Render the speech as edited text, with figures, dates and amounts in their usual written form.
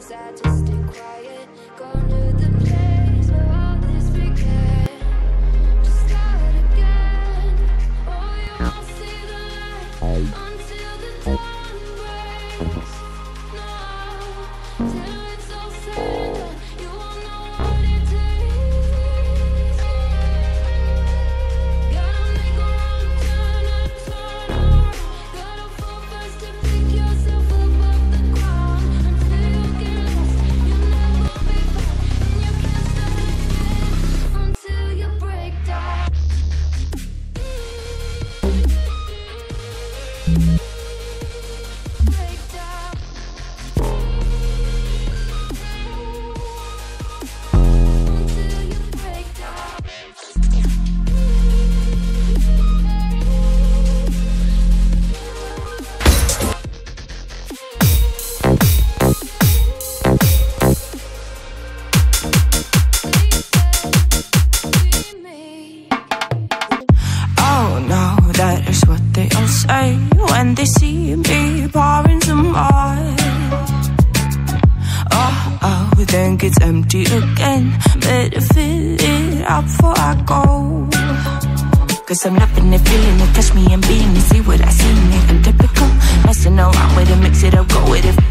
sad to stay quiet. Going to the place where all this began. Just start again. Oh, you won't see the light until the dawn breaks. No, till it's all said, you won't know what it takes. Gotta make a wrong turn and turn around. Gotta fall fast to pick yourself up off the ground. Until you get lost, you'll never be back, and you can't start again until you break down. Break down. Until you break down. Oh no, that is what they all say when they see me pouring some more. Oh, then gets empty again. Better fill it up before I go. Cause I'm loving it, feeling it, touch me and being it. See what I see in it, I'm typical. Messing around with it, mix it up, go with it.